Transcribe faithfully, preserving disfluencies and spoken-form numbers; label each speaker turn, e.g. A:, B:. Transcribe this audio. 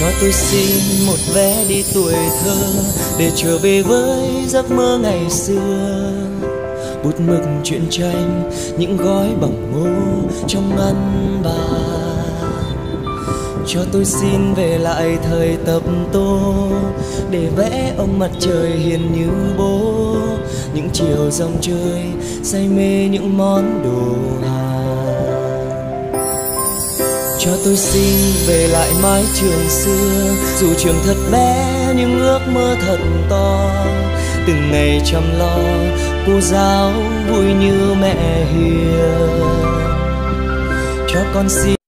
A: Cho tôi xin một vé đi tuổi thơ, để trở về với giấc mơ ngày xưa. Bút mực truyện tranh, những gói bỏng ngô trong ngăn bàn. Cho tôi xin về lại thời tập tô, để vẽ ông mặt trời hiền như bố. Những chiều rong chơi, say mê những món đồ Hàn. Cho tôi xin về lại mái trường xưa, dù trường thật bé nhưng ước mơ thật to. Từng ngày chăm lo, cô giáo vui như mẹ hiền. Cho con xin